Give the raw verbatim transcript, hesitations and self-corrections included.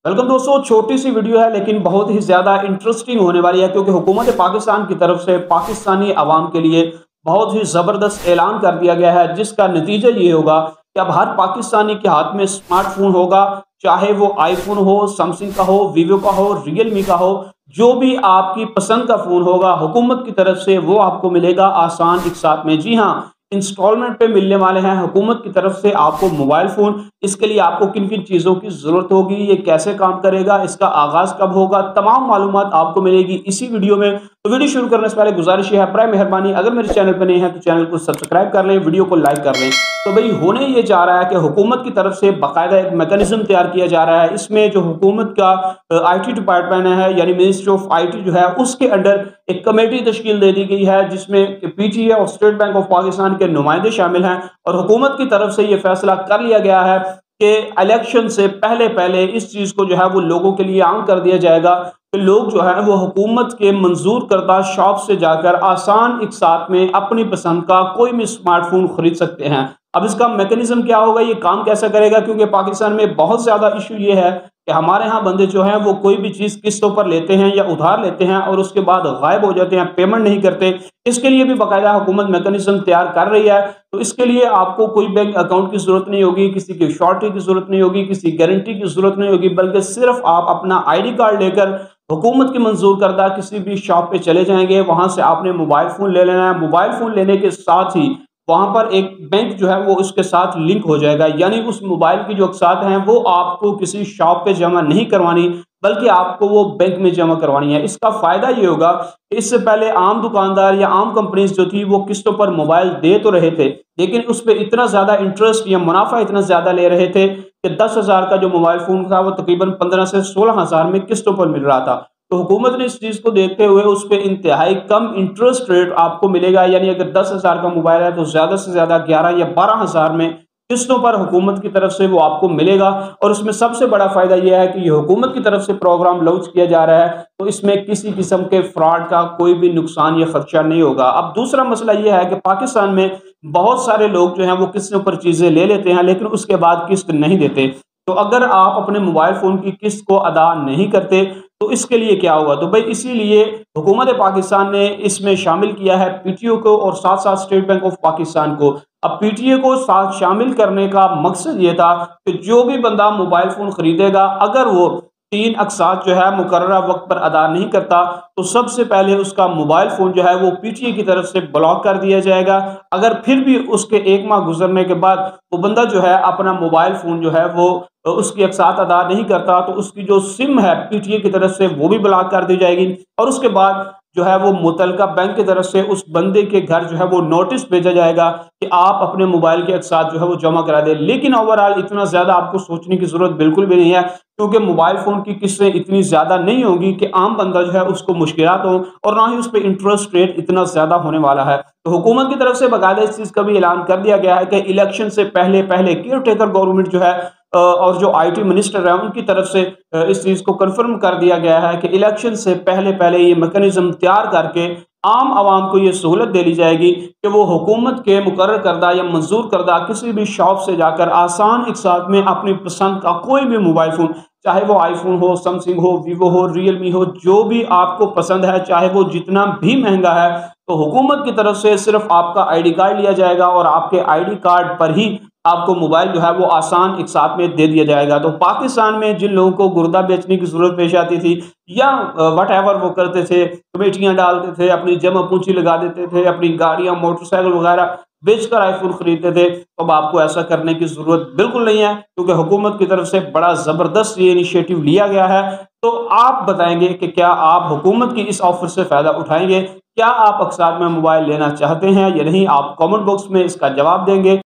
Welcome दोस्तों, छोटी सी video है लेकिन बहुत ही ज़्यादा इंटरेस्टिंग होने वाली है क्योंकि हुकूमत पाकिस्तान की तरफ से पाकिस्तानी आवाम के लिए बहुत ही ज़बरदस्त ऐलान कर दिया गया है, जिसका नतीजा ये होगा कि अब हर पाकिस्तानी के हाथ में स्मार्टफोन होगा, चाहे वो आईफोन हो, सैमसंग का हो, वीवो का हो, रियलमी का हो। जो भी आपकी पसंद का फ़ोन होगा हुकूमत की तरफ से वो आपको मिलेगा आसान एक साथ में। जी हाँ, इंस्टॉलमेंट पे मिलने वाले हैं हुकूमत की तरफ से आपको मोबाइल फ़ोन। इसके लिए आपको किन किन चीज़ों की ज़रूरत होगी, ये कैसे काम करेगा, इसका आगाज़ कब होगा, तमाम मालूमात आपको मिलेगी इसी वीडियो में। तो वीडियो शुरू करने से पहले गुजारिश है, प्राय मेहरबानी अगर मेरे चैनल पर नए हैं तो चैनल को सब्सक्राइब कर लें, वीडियो को लाइक कर लें। तो भाई होने ये जा रहा है कि हुकूमत की तरफ से बाकायदा एक मैकेनिज्म तैयार किया जा रहा है। इसमें जो हुकूमत का आई टी डिपार्टमेंट है यानी मिनिस्ट्री ऑफ आई टी जो है उसके अंडर एक कमेटी तश्कील दे दी गई है, जिसमें पी टी ए और स्टेट बैंक ऑफ पाकिस्तान के नुमाइंदे शामिल हैं। और हुकूमत की तरफ से ये फैसला कर लिया गया है कि इलेक्शन से पहले पहले इस चीज़ को जो है वो लोगों के लिए आम कर दिया जाएगा कि लोग जो है वो हुकूमत के मंजूर करदा शॉप से जाकर आसान एक साथ में अपनी पसंद का कोई भी स्मार्टफोन खरीद सकते हैं। अब इसका मैकेनिज्म क्या होगा, ये काम कैसा करेगा, क्योंकि पाकिस्तान में बहुत ज़्यादा इशू ये है कि हमारे यहाँ बंदे जो हैं वो कोई भी चीज़ किस्तों पर लेते हैं या उधार लेते हैं और उसके बाद गायब हो जाते हैं, पेमेंट नहीं करते। इसके लिए भी बाकायदा हुकूमत मैकेनिज्म तैयार कर रही है। तो इसके लिए आपको कोई बैंक अकाउंट की ज़रूरत नहीं होगी, किसी की श्योरिटी की ज़रूरत नहीं होगी, किसी गारंटी की ज़रूरत नहीं होगी, बल्कि सिर्फ आप अपना आई डी कार्ड लेकर हुकूमत की मंजूर करदा किसी भी शॉप पे चले जाएंगे, वहां से आपने मोबाइल फ़ोन ले लेना है। मोबाइल फ़ोन लेने के साथ ही वहां पर एक बैंक जो है वो उसके साथ लिंक हो जाएगा, यानी उस मोबाइल की जो अक़सात हैं वो आपको किसी शॉप पे जमा नहीं करवानी, बल्कि आपको वो बैंक में जमा करवानी है। इसका फायदा ये होगा कि इससे पहले आम दुकानदार या आम कंपनीज जो थी वो किस्तों पर मोबाइल दे तो रहे थे, लेकिन उस पर इतना ज्यादा इंटरेस्ट या मुनाफा इतना ज्यादा ले रहे थे कि दस हजार का जो मोबाइल फोन था वो तकरीबन पंद्रह से सोलह हजार में किस्तों पर मिल रहा था। तो हुकूमत ने इस चीज को देखते हुए उस पर इंतहाई कम इंटरेस्ट रेट आपको मिलेगा, यानी अगर दस हजार का मोबाइल है तो ज्यादा से ज्यादा ग्यारह या बारह हजार में किस्तों पर हुकूमत की तरफ से वो आपको मिलेगा। और इसमें सबसे बड़ा फायदा यह है कि ये हुकूमत की तरफ से प्रोग्राम लॉन्च किया जा रहा है, तो इसमें किसी किस्म के फ्रॉड का कोई भी नुकसान या खदशा नहीं होगा। अब दूसरा मसला यह है कि पाकिस्तान में बहुत सारे लोग जो हैं वो किस्तों पर चीजें ले लेते हैं लेकिन उसके बाद किस्त नहीं देते। तो अगर आप अपने मोबाइल फोन की किस्त को अदा नहीं करते तो इसके लिए क्या होगा, तो भाई इसीलिए हुकूमत पाकिस्तान ने इसमें शामिल किया है पी टी ए को और साथ साथ स्टेट बैंक ऑफ पाकिस्तान को। अब पी टी ए को साथ शामिल करने का मकसद ये था कि जो भी बंदा मोबाइल फोन खरीदेगा, अगर वो तीन अक़सात जो है मुकर्ररा वक्त पर अदा नहीं करता तो सबसे पहले उसका मोबाइल फोन जो है वो पी टी ए की तरफ से ब्लॉक कर दिया जाएगा। अगर फिर भी उसके एक माह गुजरने के बाद वो बंदा जो है अपना मोबाइल फोन जो है वो उसकी अक़सात अदा नहीं करता तो उसकी जो सिम है पी टी ए की तरफ से वो भी ब्लॉक कर दी जाएगी। और उसके बाद जो है वो मुतलका बैंक की तरफ से उस बंदे के घर जो है वो नोटिस भेजा जाएगा कि आप अपने मोबाइल के अक़सात जो है वो जमा करा दें। लेकिन ओवरऑल इतना ज़्यादा आपको सोचने की ज़रूरत बिल्कुल भी नहीं है, क्योंकि मोबाइल फ़ोन की किस्तें इतनी ज़्यादा नहीं होगी कि आम बंदा जो है उसको मुश्किलात हो, और ना ही उस पर इंटरेस्ट रेट इतना ज़्यादा होने वाला है। तो हुकूमत की तरफ से बाकायदा इस चीज़ का भी ऐलान कर दिया गया है कि इलेक्शन से पहले पहले केयर टेकर गवर्नमेंट जो है और जो आई टी मिनिस्टर है उनकी तरफ से इस चीज़ को कंफर्म कर दिया गया है कि इलेक्शन से पहले पहले ये मैकेनिज्म तैयार करके आम आवाम को ये सहूलत दे दी जाएगी कि वो हुकूमत के मुकर्रर करदा या मंजूर करदा किसी भी शॉप से जाकर आसान एक साथ में अपनी पसंद का कोई भी मोबाइल फ़ोन, चाहे वो आईफोन हो, सैमसंग हो, वीवो हो, रियलमी हो, जो भी आपको पसंद है, चाहे वो जितना भी महंगा है, तो हुकूमत की तरफ से सिर्फ आपका आई डी कार्ड लिया जाएगा और आपके आई डी कार्ड पर ही आपको मोबाइल जो है वो आसान एक साथ में दे दिया जाएगा। तो पाकिस्तान में जिन लोगों को गुर्दा बेचने की जरूरत पेश आती थी या वट एवर वो करते थे, कमेटियां डालते थे, अपनी जमा पूंजी लगा देते थे, अपनी गाड़ियां मोटरसाइकिल वगैरह बेचकर आईफोन खरीदते थे, तो अब आपको ऐसा करने की जरूरत बिल्कुल नहीं है, क्योंकि हुकूमत की तरफ से बड़ा जबरदस्त ये इनिशिएटिव लिया गया है। तो आप बताएंगे कि क्या आप हुकूमत की इस ऑफर से फायदा उठाएंगे, क्या आप अक़सात में मोबाइल लेना चाहते हैं या नहीं? आप कमेंट बॉक्स में इसका जवाब देंगे।